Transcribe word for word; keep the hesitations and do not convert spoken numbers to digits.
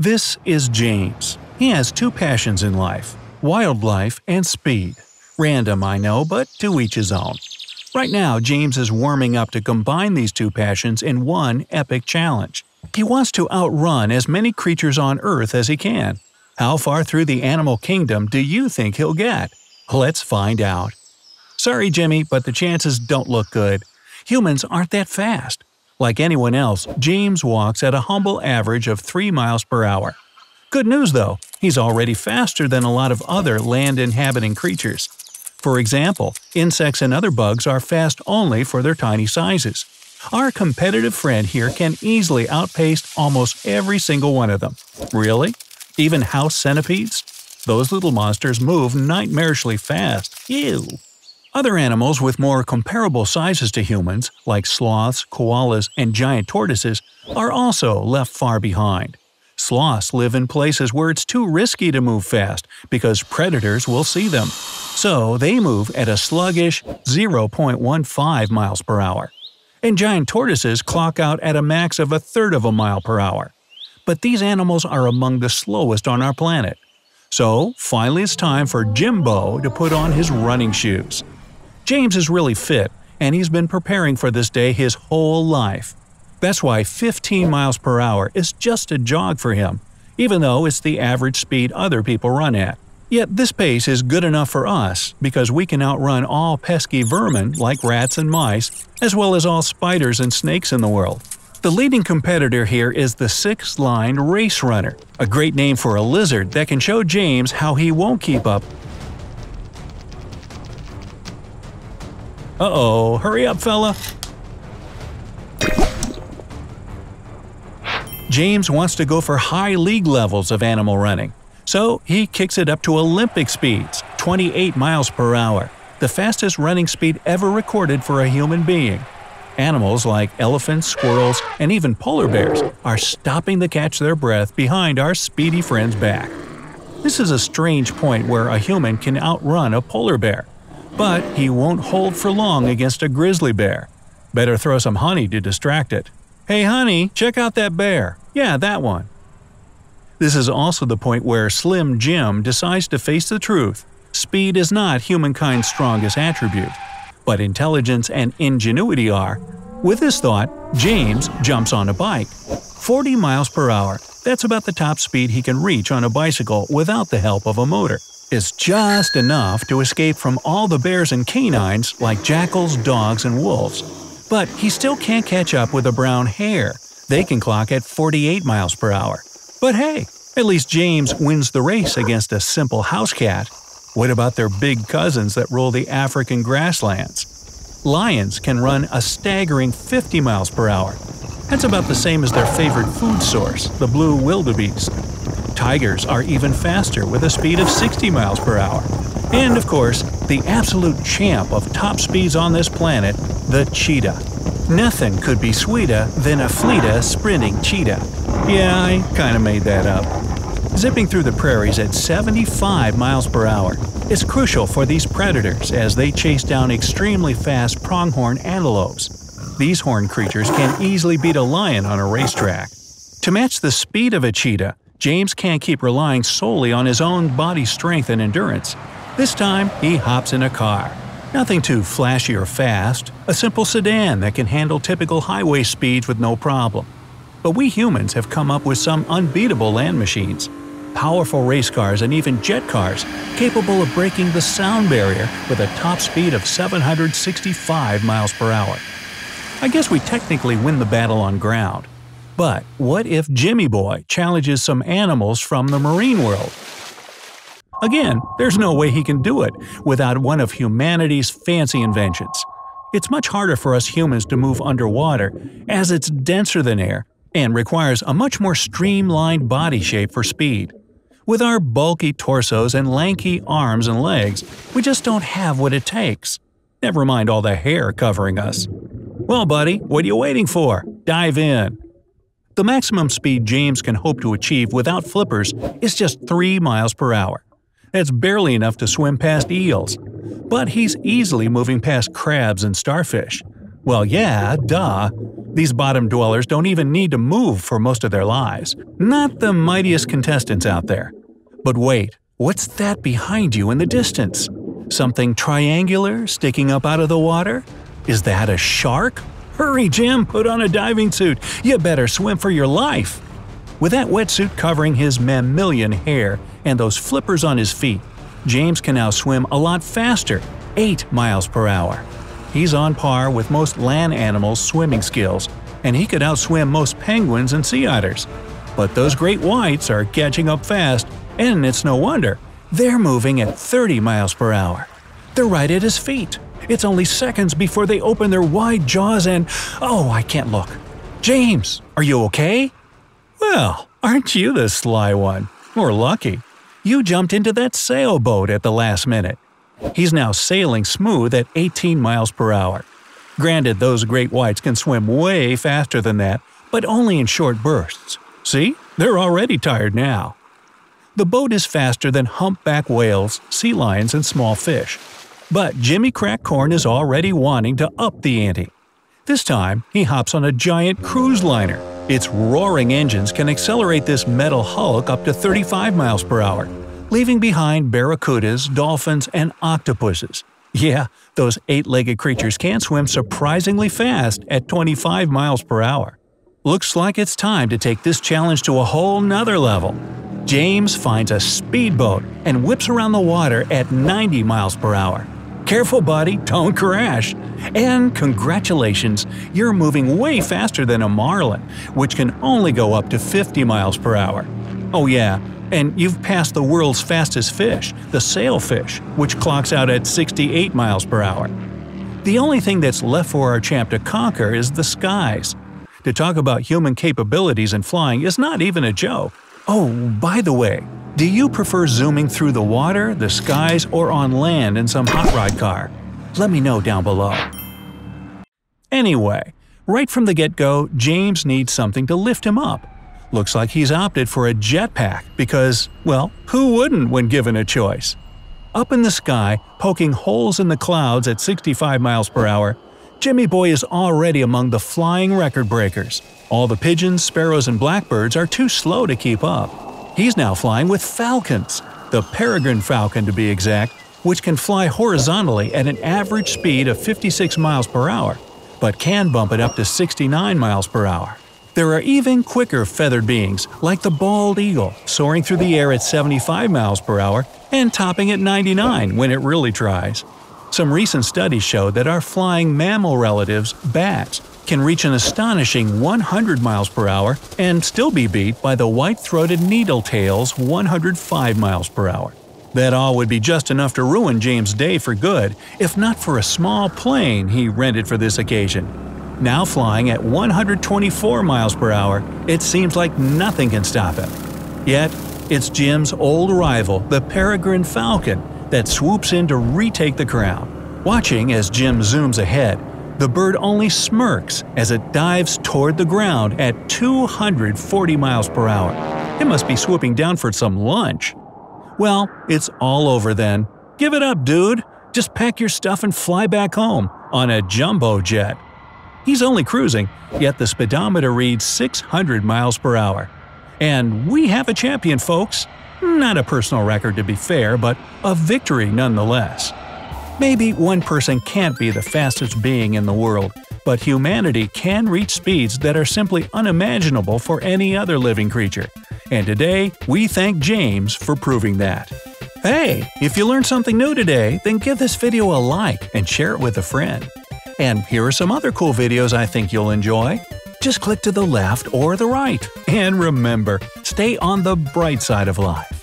This is James. He has two passions in life: wildlife and speed. Random, I know, but to each his own. Right now, James is warming up to combine these two passions in one epic challenge. He wants to outrun as many creatures on Earth as he can. How far through the animal kingdom do you think he'll get? Let's find out. Sorry, Jimmy, but the chances don't look good. Humans aren't that fast. Like anyone else, James walks at a humble average of three miles per hour. Good news though, he's already faster than a lot of other land-inhabiting creatures. For example, insects and other bugs are fast only for their tiny sizes. Our competitive friend here can easily outpace almost every single one of them. Really? Even house centipedes? Those little monsters move nightmarishly fast. Ew! Other animals with more comparable sizes to humans, like sloths, koalas, and giant tortoises, are also left far behind. Sloths live in places where it's too risky to move fast because predators will see them. So they move at a sluggish zero point one five miles per hour. And giant tortoises clock out at a max of a third of a mile per hour. But these animals are among the slowest on our planet. So finally it's time for Jimbo to put on his running shoes. James is really fit, and he's been preparing for this day his whole life. That's why fifteen miles per hour is just a jog for him, even though it's the average speed other people run at. Yet this pace is good enough for us because we can outrun all pesky vermin like rats and mice, as well as all spiders and snakes in the world. The leading competitor here is the six-lined race runner, a great name for a lizard that can show James how he won't keep up. Uh-oh, hurry up, fella! James wants to go for high league levels of animal running, so he kicks it up to Olympic speeds, twenty-eight miles per hour, the fastest running speed ever recorded for a human being. Animals like elephants, squirrels, and even polar bears are stopping to catch their breath behind our speedy friend's back. This is a strange point where a human can outrun a polar bear. But he won't hold for long against a grizzly bear. Better throw some honey to distract it. Hey honey, check out that bear. Yeah, that one. This is also the point where Slim Jim decides to face the truth. Speed is not humankind's strongest attribute, but intelligence and ingenuity are. With this thought, James jumps on a bike. forty miles per hour, that's about the top speed he can reach on a bicycle without the help of a motor. Is just enough to escape from all the bears and canines like jackals, dogs, and wolves. But he still can't catch up with a brown hare. They can clock at forty-eight miles per hour. But hey, at least James wins the race against a simple house cat. What about their big cousins that rule the African grasslands? Lions can run a staggering fifty miles per hour. That's about the same as their favorite food source, the blue wildebeest. Tigers are even faster with a speed of sixty miles per hour. And of course, the absolute champ of top speeds on this planet, the cheetah. Nothing could be sweeter than a fleeta sprinting cheetah. Yeah, I kinda made that up. Zipping through the prairies at seventy-five miles per hour is crucial for these predators as they chase down extremely fast pronghorn antelopes. These horned creatures can easily beat a lion on a racetrack. To match the speed of a cheetah, James can't keep relying solely on his own body strength and endurance. This time, he hops in a car. Nothing too flashy or fast, a simple sedan that can handle typical highway speeds with no problem. But we humans have come up with some unbeatable land machines. Powerful race cars and even jet cars capable of breaking the sound barrier with a top speed of seven hundred sixty-five miles per hour. I guess we technically win the battle on ground. But what if Jimmy Boy challenges some animals from the marine world? Again, there's no way he can do it without one of humanity's fancy inventions. It's much harder for us humans to move underwater, as it's denser than air and requires a much more streamlined body shape for speed. With our bulky torsos and lanky arms and legs, we just don't have what it takes. Never mind all the hair covering us. Well, buddy, what are you waiting for? Dive in. The maximum speed James can hope to achieve without flippers is just three miles per hour. That's barely enough to swim past eels. But he's easily moving past crabs and starfish. Well, yeah, duh. These bottom dwellers don't even need to move for most of their lives. Not the mightiest contestants out there. But wait, what's that behind you in the distance? Something triangular sticking up out of the water? Is that a shark? Hurry, Jim, put on a diving suit. You better swim for your life. With that wetsuit covering his mammalian hair and those flippers on his feet, James can now swim a lot faster, eight miles per hour. He's on par with most land animals' swimming skills, and he could outswim most penguins and sea otters. But those great whites are catching up fast, and it's no wonder. They're moving at thirty miles per hour. They're right at his feet. It's only seconds before they open their wide jaws and… oh, I can't look. James, are you okay? Well, aren't you the sly one? Or lucky. You jumped into that sailboat at the last minute. He's now sailing smooth at eighteen miles per hour. Granted, those great whites can swim way faster than that, but only in short bursts. See? They're already tired now. The boat is faster than humpback whales, sea lions, and small fish. But Jimmy Crack Corn is already wanting to up the ante. This time, he hops on a giant cruise liner. Its roaring engines can accelerate this metal hulk up to thirty-five miles per hour, leaving behind barracudas, dolphins, and octopuses. Yeah, those eight-legged creatures can swim surprisingly fast at twenty-five miles per hour. Looks like it's time to take this challenge to a whole nother level. James finds a speedboat and whips around the water at ninety miles per hour. Careful, buddy, don't crash. And congratulations, you're moving way faster than a marlin, which can only go up to fifty miles per hour. Oh yeah, and you've passed the world's fastest fish, the sailfish, which clocks out at sixty-eight miles per hour. The only thing that's left for our champ to conquer is the skies. To talk about human capabilities in flying is not even a joke. Oh, by the way, do you prefer zooming through the water, the skies, or on land in some hot rod car? Let me know down below. Anyway, right from the get-go, James needs something to lift him up. Looks like he's opted for a jetpack because, well, who wouldn't when given a choice? Up in the sky, poking holes in the clouds at sixty-five miles per hour, Jimmy Boy is already among the flying record breakers. All the pigeons, sparrows, and blackbirds are too slow to keep up. He's now flying with falcons, the peregrine falcon to be exact, which can fly horizontally at an average speed of fifty-six miles per hour, but can bump it up to sixty-nine miles per hour. There are even quicker feathered beings, like the bald eagle, soaring through the air at seventy-five miles per hour and topping at ninety-nine when it really tries. Some recent studies show that our flying mammal relatives, bats, can reach an astonishing one hundred miles per hour and still be beat by the white-throated needletail's one hundred five miles per hour. That all would be just enough to ruin James' day for good, if not for a small plane he rented for this occasion. Now flying at one hundred twenty-four miles per hour, it seems like nothing can stop him. Yet, it's Jim's old rival, the peregrine falcon, that swoops in to retake the crown. Watching as Jim zooms ahead, the bird only smirks as it dives toward the ground at two hundred forty miles per hour. It must be swooping down for some lunch. Well, it's all over then. Give it up, dude. Just pack your stuff and fly back home on a jumbo jet. He's only cruising, yet the speedometer reads six hundred miles per hour. And we have a champion, folks. Not a personal record to be fair, but a victory nonetheless. Maybe one person can't be the fastest being in the world, but humanity can reach speeds that are simply unimaginable for any other living creature. And today, we thank James for proving that. Hey, if you learned something new today, then give this video a like and share it with a friend. And here are some other cool videos I think you'll enjoy. Just click to the left or the right. And remember, stay on the bright side of life.